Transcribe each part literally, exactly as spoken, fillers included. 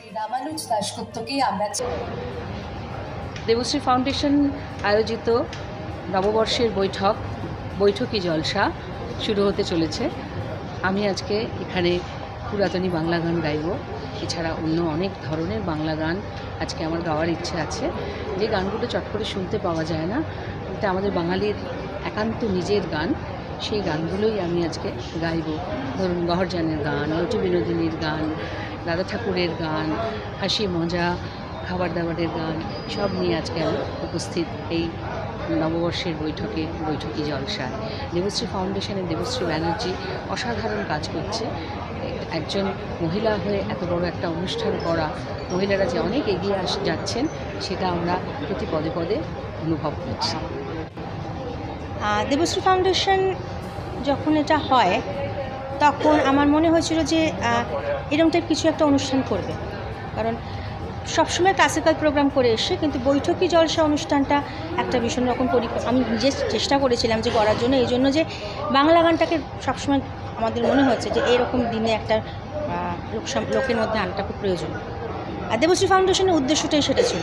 রামানুজ দাশগুপ্তকেই আমরা দেবশ্রী ফাউন্ডেশন আয়োজিত নববর্ষের বৈঠক বৈঠকি জলসা শুরু হতে চলেছে। আমি আজকে এখানে পুরাতনী বাংলা গান গাইব, এছাড়া অন্য অনেক ধরনের বাংলা গান আজকে আমার গাওয়ার ইচ্ছে আছে, যে গানগুলো চট করে শুনতে পাওয়া যায় না। এটা আমাদের বাঙালির একান্ত নিজের গান, সেই গানগুলোই আমি আজকে গাইব। ধরুন গহরজানের গান, নটি বিনোদিনীর গান, দাদা ঠাকুরের গান, হাসি মজা, খাবার দাবারের গান, সব নিয়ে আজকে আমি উপস্থিত এই নববর্ষের বৈঠকে বৈঠকি জলসায়। দেবশ্রী ফাউন্ডেশনের দেবশ্রী ব্যানার্জি অসাধারণ কাজ করছে। একজন মহিলা হয়ে এত বড় একটা অনুষ্ঠান করা, মহিলারা যে অনেক এগিয়ে আস যাচ্ছেন সেটা আমরা প্রতি পদে পদে অনুভব করছি। দেবশ্রী ফাউন্ডেশন যখন এটা হয় তখন আমার মনে হয়েছিল যে এরকম টাইপ কিছু একটা অনুষ্ঠান করবে, কারণ সবসময় ক্লাসিক্যাল প্রোগ্রাম করে এসে কিন্তু বৈঠকি জলসা অনুষ্ঠানটা একটা ভীষণ রকম আমি নিজে চেষ্টা করেছিলাম যে করার জন্য, এই জন্য যে বাংলা গানটাকে সবসময় আমাদের মনে হচ্ছে যে এরকম দিনে একটা লোক লোকের মধ্যে আনটা খুব প্রয়োজন। আর দেবশ্রী ফাউন্ডেশনের উদ্দেশ্যটাই সেটা ছিল,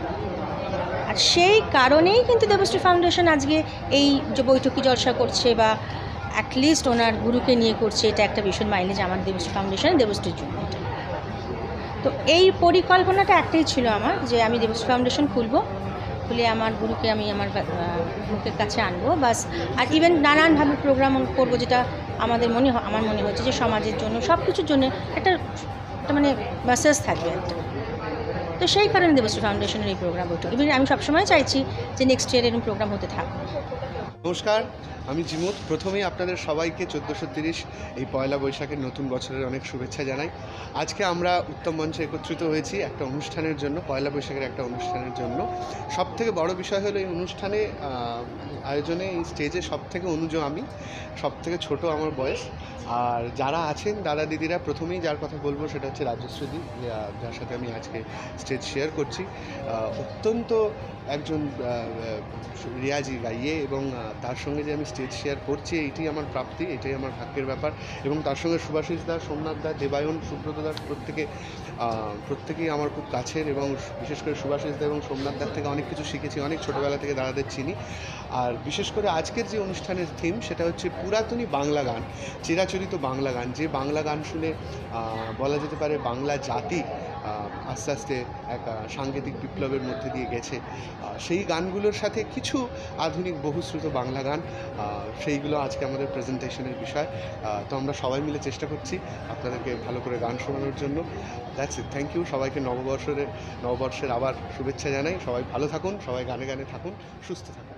আর সেই কারণেই কিন্তু দেবশ্রী ফাউন্ডেশন আজকে এই যে বৈঠকি জলসা করছে বা অ্যাটলিস্ট ওনার গুরুকে নিয়ে করছে, এটা একটা ভীষণ মাইলেজ আমার দেবশ্রী ফাউন্ডেশন দেবশ্রীর জন্য। এটা তো এই পরিকল্পনাটা একটাই ছিল আমার, যে আমি দেবশ্রী ফাউন্ডেশন খুলবো, খুলে আমার গুরুকে আমি আমার মুখের কাছে আনবো বাস। আর ইভেন নানানভাবে প্রোগ্রাম করবো, যেটা আমাদের মনে আমার মনে হচ্ছে যে সমাজের জন্য সব কিছুর জন্য একটা একটা মানে মেসেজ থাকবে একটা। তো সেই কারণে দেবশ্রী ফাউন্ডেশনের এই প্রোগ্রাম বৈঠক। ইভেন আমি সবসময় চাইছি যে নেক্সট ইয়ার এরকম প্রোগ্রাম হতে থাকবে। নমস্কার, আমি জিমুত। প্রথমেই আপনাদের সবাইকে চোদ্দোশো তিরিশ এই পয়লা বৈশাখের নতুন বছরের অনেক শুভেচ্ছা জানাই। আজকে আমরা উত্তম মঞ্চে একত্রিত হয়েছি একটা অনুষ্ঠানের জন্য, পয়লা বৈশাখের একটা অনুষ্ঠানের জন্য। সব থেকে বড় বিষয় হলো এই অনুষ্ঠানে আয়োজনে এই স্টেজে সব থেকে অনুজ আমি, সব থেকে ছোটো আমার বয়স। আর যারা আছেন দাদা দিদিরা, প্রথমেই যার কথা বলবো সেটা হচ্ছে রাজশ্রী, যার সাথে আমি আজকে স্টেজ শেয়ার করছি। অত্যন্ত একজন রিয়াজি গাইয়ে, এবং তার সঙ্গে যে আমি স্টেজ শেয়ার করছি এইটি আমার প্রাপ্তি, এটাই আমার ভাগ্যের ব্যাপার। এবং তার সঙ্গে সুভাষিস দা, সোমনাথ দা, দেবায়ন, সুব্রত দা, প্রত্যেকে প্রত্যেকেই আমার খুব কাছের, এবং বিশেষ করে সুভাষিস দা এবং সোমনাথ দার থেকে অনেক কিছু শিখেছি, অনেক ছোটোবেলা থেকে দাদাদের চিনি। আর বিশেষ করে আজকের যে অনুষ্ঠানের থিম সেটা হচ্ছে পুরাতনী বাংলা গান, চিরাচরিত বাংলা গান, যে বাংলা গান শুনে বলা যেতে পারে বাংলা জাতি আস্তে আস্তে এক সাংগীতিক বিপ্লবের মধ্যে দিয়ে গেছে। সেই গানগুলোর সাথে কিছু আধুনিক বহুশ্রুত বাংলা গান, সেইগুলো আজকে আমাদের প্রেজেন্টেশনের বিষয়। তো আমরা সবাই মিলে চেষ্টা করছি আপনাদেরকে ভালো করে গান শোনানোর জন্য। That's it, thank you. সবাইকে নববর্ষের নববর্ষের আবার শুভেচ্ছা জানাই। সবাই ভালো থাকুন, সবাই গানে গানে থাকুন, সুস্থ থাকুন।